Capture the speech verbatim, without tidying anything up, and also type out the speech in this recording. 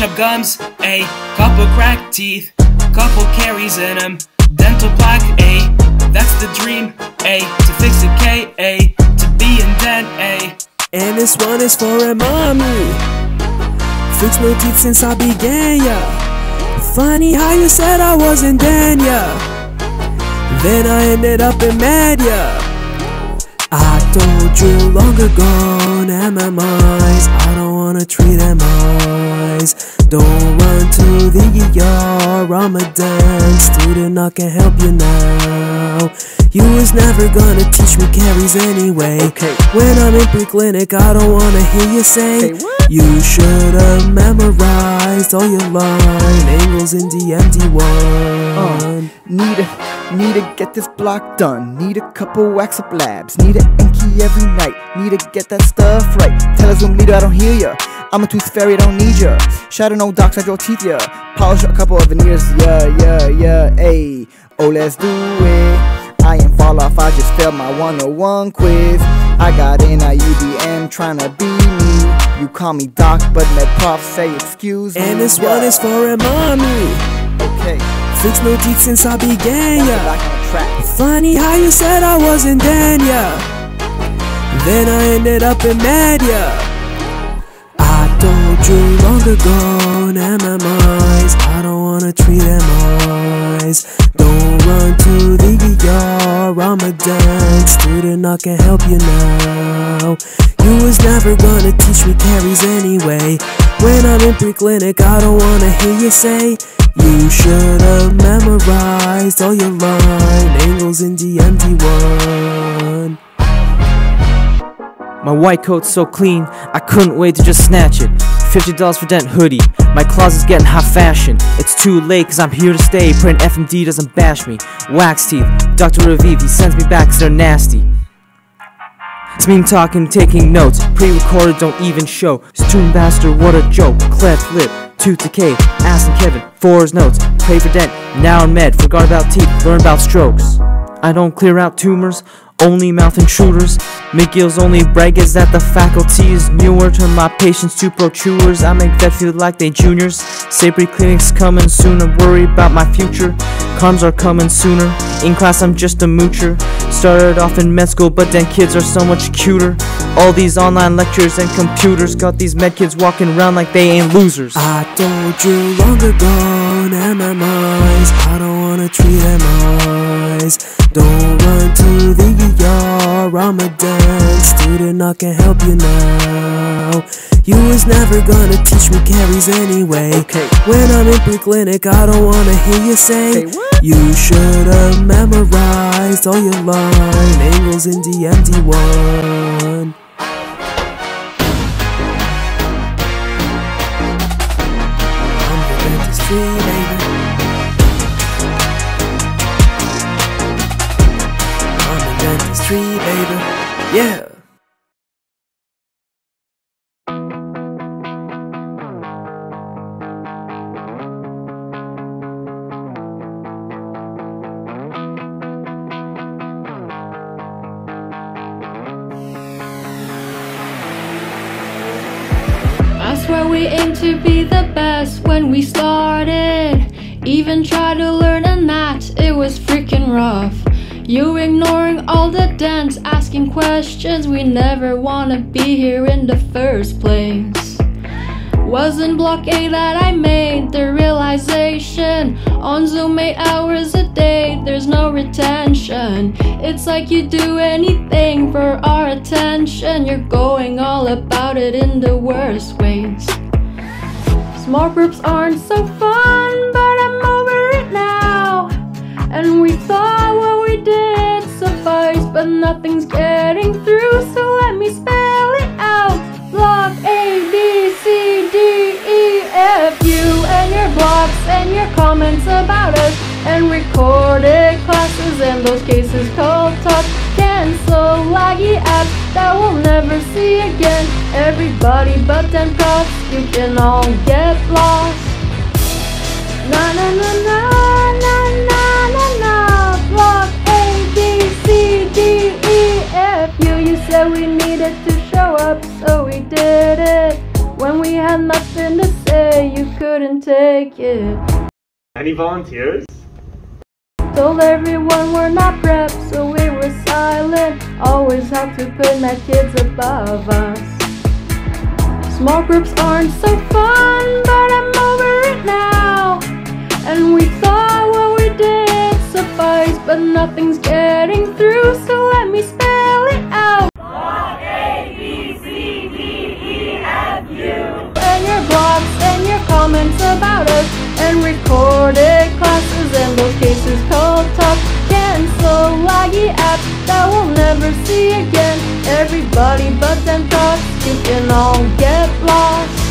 sharp gums, a couple cracked teeth, couple caries in them, dental plaque, a that's the dream, a to fix a K, a to be in dent, a. And this one is for a mommy. Fixed no teeth since I began, yeah. Funny how you said I wasn't done, yeah. Then I ended up in med, yeah. I told you long ago, M M Is, I don't wanna treat M Is. Don't run to the E R, I'm a dent student, I can help you now. You was never gonna teach me caries anyway. Okay. When I'm in pre-clinic, I don't wanna hear you say, okay, what? You should've memorized all your line angles in D M D one. Uh, need to, need to get this block done. Need a couple wax up labs. Need an Enki every night. Need to get that stuff right. Tell us when leader, I don't hear ya. I'm a tooth fairy, I don't need ya. Shadow no docs, I draw teeth, yeah. Polish a couple of veneers, yeah, yeah, yeah, ayy. Oh, let's do it. I ain't fall off, I just failed my one oh one quiz. I got in at U D M tryna be me. You call me doc, but med prof say excuse me. And this yeah. one is for a mommy. Okay. Fixed no teeth since I began, yeah. Funny how you said I wasn't done, yeah. Then I ended up in med, yeah. I told you long ago, M M Is, I don't wanna treat M Is. Don't run to the E R, I'm a dent student, I can help you now. You was never gonna teach me caries anyway. When I'm in pre-clinic, I don't wanna hear you say, you should've memorized all your line angles in D M D one. My white coat's so clean, I couldn't wait to just snatch it. fifty dollars for dent hoodie, my closet's getting high fashion. It's too late cause I'm here to stay, praying F M D doesn't bash me. Wax teeth, Doctor Raviv, he sends me back cause they're nasty. It's me talking, taking notes, pre-recorded, don't even show. Student ambassador, what a joke. Cleft lip, tooth decay, asking Kevin for his notes. Pray for dent, now in med, forgot about teeth, learn about strokes. I don't clear out tumors, only mouth intruders. McGill's only brag is that the faculty is newer. Turn my patients to pro-chewers, I make vet feel like they juniors. Say pre-clinic's coming sooner, worry about my future. Comms are coming sooner, in class I'm just a moocher. Started off in med school, but then kids are so much cuter. All these online lectures and computers got these med kids walking around like they ain't losers. I told you long ago, M M Is, I don't wanna treat M Is. Don't run to the E R, I'm a dent student, I can help you now. You was never gonna teach me caries anyway. Okay. When I'm in pre-clinic, I don't wanna hear you say, okay, what? You should've memorized all your line angles in D M D one. I'm the dentistry, baby. Dentistry, baby, yeah. I swear we aimed to be the best when we started. Even tried to learn a gnat, it was freaking rough. You ignoring all the dents, asking questions. We never wanna be here in the first place. Wasn't block A that I made the realization. On Zoom eight hours a day, there's no retention. It's like you do anything for our attention. You're going all about it in the worst ways. Small groups aren't so fun, but I'm over it now. And we thought what we did suffice, but nothing's getting through, so let me spell it out. Block A, B, C, D, E, F, U, and your blocks and your comments about us, and recorded classes and those cases called talk. Cancel laggy apps that we'll never see again. Everybody but them profs, you can all get lost. Na na na na na na na na. Block A, B, C, D, E, F, U. You said we needed to show up, so we did it. When we had nothing to say, you could take it. Any volunteers? Told everyone we're not preps, so we were silent. Always have to put my kids above us. Small groups aren't so fun, but I'm over it now. And we thought what we did suffice, but nothing's getting through, so let me spell it out. A, B, C, D, E, F, U. And your blogs and your comments about us, and recorded classes and those cases called tough. Cancel laggy apps that we'll never see again. Everybody but them talks, you can all get lost.